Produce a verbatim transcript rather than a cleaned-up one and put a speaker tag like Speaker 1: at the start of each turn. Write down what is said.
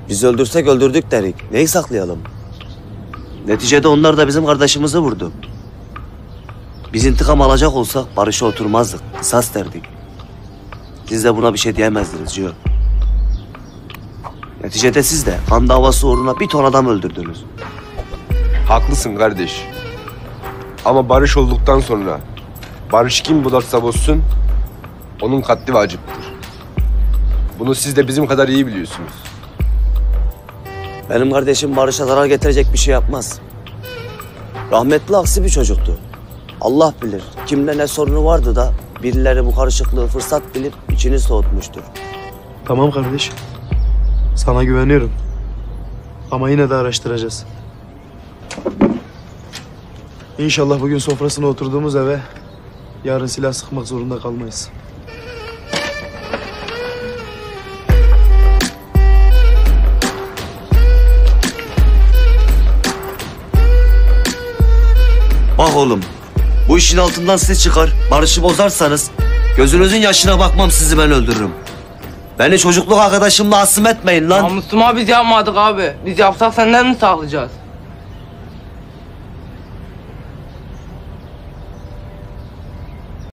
Speaker 1: Biz öldürsek öldürdük derik. Neyi saklayalım? Neticede onlar da bizim kardeşimizi vurdu. Biz intikam alacak olsak barışa oturmazdık. Kısas derdik. Siz de buna bir şey diyemezdiniz Cio. Neticede siz de kan davası uğruna bir ton adam öldürdünüz.
Speaker 2: Haklısın kardeş. Ama barış olduktan sonra barış kim bularsa bozsun onun katli vaciptir. Bunu siz de bizim kadar iyi biliyorsunuz.
Speaker 1: Benim kardeşim barışa zarar getirecek bir şey yapmaz. Rahmetli aksi bir çocuktu. Allah bilir kimle ne sorunu vardı da birileri bu karışıklığı fırsat bilip içini soğutmuştur.
Speaker 3: Tamam kardeş. Sana güveniyorum. Ama yine de araştıracağız. İnşallah bugün sofrasına oturduğumuz eve yarın silah sıkmak zorunda kalmayız.
Speaker 1: Bak oğlum, bu işin altından siz çıkar, barışı bozarsanız gözünüzün yaşına bakmam, sizi ben öldürürüm. Beni çocukluk arkadaşımla asım etmeyin lan.
Speaker 4: Namusuma biz yapmadık abi. Biz yapsak senden mi saklayacağız?